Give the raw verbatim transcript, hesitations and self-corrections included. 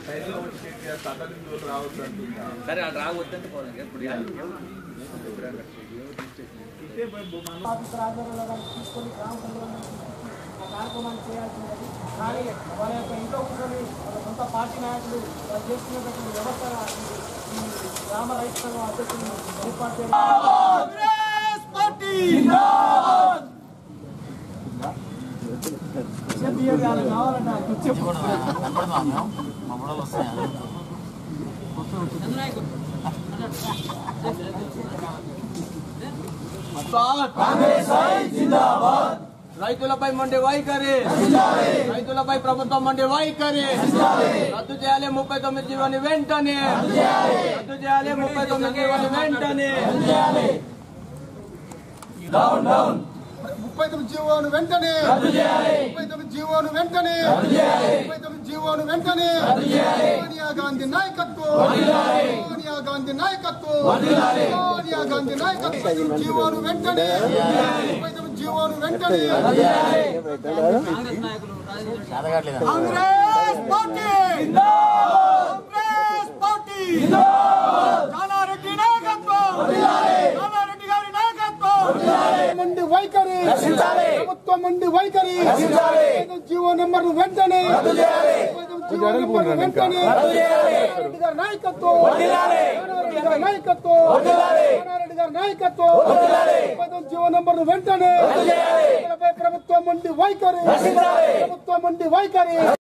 సరే అది రావద్దంటే పోలేదు ఇప్పుడు తీసుకొని గ్రామ సంఘంలో ఆ కార్యక్రమాన్ని చేయాల్సినది. కానీ వాళ్ళ యొక్క ఇంట్లో కూర్చొని వాళ్ళ సొంత పార్టీ నాయకులు వాళ్ళు చేసుకునేటటువంటి వ్యవస్థ ఈ గ్రామ రైతు సంఘం అధ్యక్షులు ఏర్పాటు చేయాలి. కావాలంటే రైతులపై మండి వైఖరి, రైతులపై ప్రభుత్వం మండి వైఖరి రద్దు చేయాలి. ముప్పై తొమ్మిది జీవోని వెంటనే రద్దు చేయాలి. ముప్పై తొమ్మిది జీవోని వెంటనే ముప్పై తొమ్మిది జీవోను వెంటనే ముప్పై తొమ్మిది జీవోను వెంటనే ముప్పై తొమ్మిది జీవోను వెంటనే సోనియా గాంధీ నాయకత్వం సోనియా గాంధీ నాయకత్వం సోనియా గాంధీ నాయకత్వం జీవోను వెంటనే ముప్పై తొమ్మిది జీవోను వెంటనే కాంగ్రెస్ పార్టీ కాంగ్రెస్ పార్టీ జానారెడ్డి నాయకత్వం జానారెడ్డి గారి నాయకత్వం మండి వైఖరి ప్రభుత్వం మండి వైఖరి జీవో నెంబర్ వెంటనే వెంటనే రెడ్డి గారి నాయకత్వం రెడ్డి గారి నాయకత్వం రెడ్డి గారి నాయకత్వం జీవో నెంబర్ వెంటనే ప్రభుత్వం మండి వైఖరి ప్రభుత్వం మండి వైఖరి